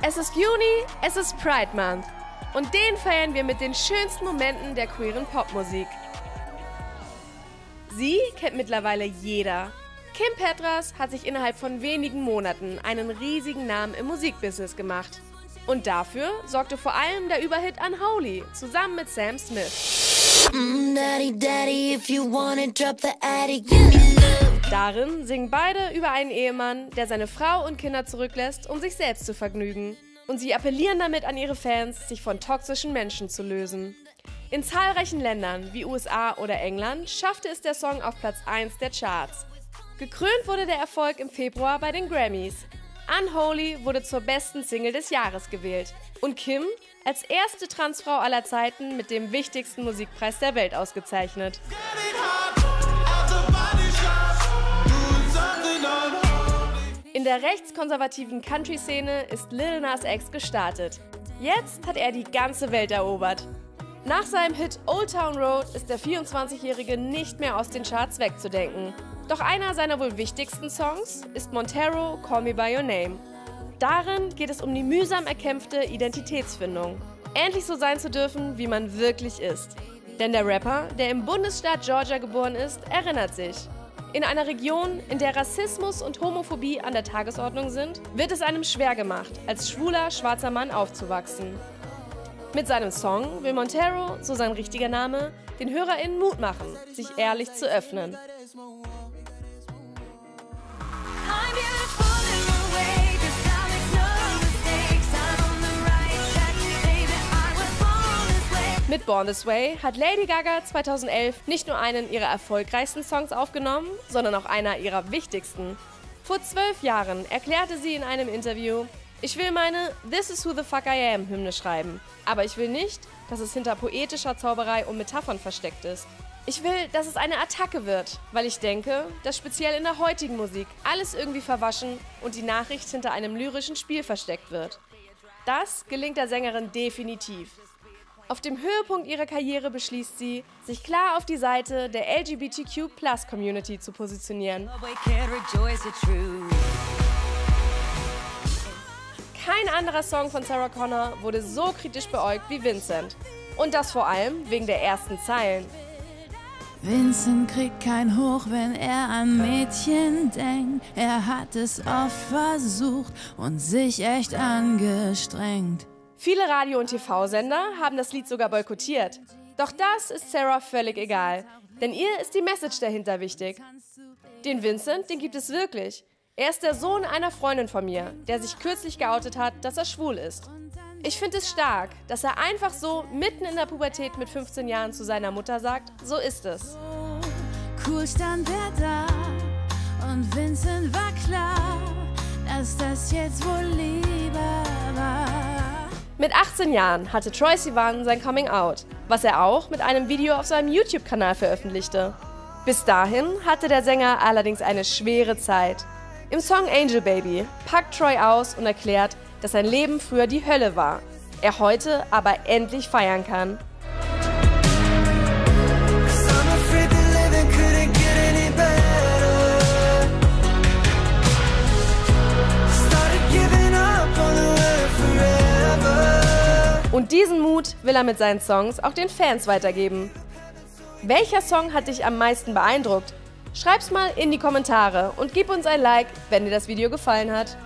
Es ist Juni, es ist Pride Month und den feiern wir mit den schönsten Momenten der queeren Popmusik. Sie kennt mittlerweile jeder. Kim Petras hat sich innerhalb von wenigen Monaten einen riesigen Namen im Musikbusiness gemacht. Und dafür sorgte vor allem der Überhit Unholy zusammen mit Sam Smith. Darin singen beide über einen Ehemann, der seine Frau und Kinder zurücklässt, um sich selbst zu vergnügen. Und sie appellieren damit an ihre Fans, sich von toxischen Menschen zu lösen. In zahlreichen Ländern wie USA oder England schaffte es der Song auf Platz 1 der Charts. Gekrönt wurde der Erfolg im Februar bei den Grammys. Unholy wurde zur besten Single des Jahres gewählt und Kim als erste Transfrau aller Zeiten mit dem wichtigsten Musikpreis der Welt ausgezeichnet. In der rechtskonservativen Country-Szene ist Lil Nas X gestartet. Jetzt hat er die ganze Welt erobert. Nach seinem Hit Old Town Road ist der 24-Jährige nicht mehr aus den Charts wegzudenken. Doch einer seiner wohl wichtigsten Songs ist Montero, Call Me By Your Name. Darin geht es um die mühsam erkämpfte Identitätsfindung. Endlich so sein zu dürfen, wie man wirklich ist. Denn der Rapper, der im Bundesstaat Georgia geboren ist, erinnert sich. In einer Region, in der Rassismus und Homophobie an der Tagesordnung sind, wird es einem schwer gemacht, als schwuler, schwarzer Mann aufzuwachsen. Mit seinem Song will Montero, so sein richtiger Name, den HörerInnen Mut machen, sich ehrlich zu öffnen. Mit Born This Way hat Lady Gaga 2011 nicht nur einen ihrer erfolgreichsten Songs aufgenommen, sondern auch einer ihrer wichtigsten. Vor 12 Jahren erklärte sie in einem Interview: Ich will meine This is who the fuck I am Hymne schreiben, aber ich will nicht, dass es hinter poetischer Zauberei und Metaphern versteckt ist. Ich will, dass es eine Attacke wird, weil ich denke, dass speziell in der heutigen Musik alles irgendwie verwaschen und die Nachricht hinter einem lyrischen Spiel versteckt wird. Das gelingt der Sängerin definitiv. Auf dem Höhepunkt ihrer Karriere beschließt sie, sich klar auf die Seite der LGBTQ+-Community zu positionieren. Kein anderer Song von Sarah Connor wurde so kritisch beäugt wie Vincent. Und das vor allem wegen der ersten Zeilen. Vincent kriegt kein Hoch, wenn er an Mädchen denkt. Er hat es oft versucht und sich echt angestrengt. Viele Radio- und TV-Sender haben das Lied sogar boykottiert. Doch das ist Sarah völlig egal, denn ihr ist die Message dahinter wichtig. Den Vincent, den gibt es wirklich. Er ist der Sohn einer Freundin von mir, der sich kürzlich geoutet hat, dass er schwul ist. Ich finde es stark, dass er einfach so mitten in der Pubertät mit 15 Jahren zu seiner Mutter sagt, so ist es. Cool stand er da und Vincent war klar, dass das jetzt wohl lieber war. Mit 18 Jahren hatte Troye Sivan sein Coming Out, was er auch mit einem Video auf seinem YouTube-Kanal veröffentlichte. Bis dahin hatte der Sänger allerdings eine schwere Zeit. Im Song Angel Baby packt Troye aus und erklärt, dass sein Leben früher die Hölle war, er heute aber endlich feiern kann. Und diesen Mut will er mit seinen Songs auch den Fans weitergeben. Welcher Song hat dich am meisten beeindruckt? Schreib's mal in die Kommentare und gib uns ein Like, wenn dir das Video gefallen hat.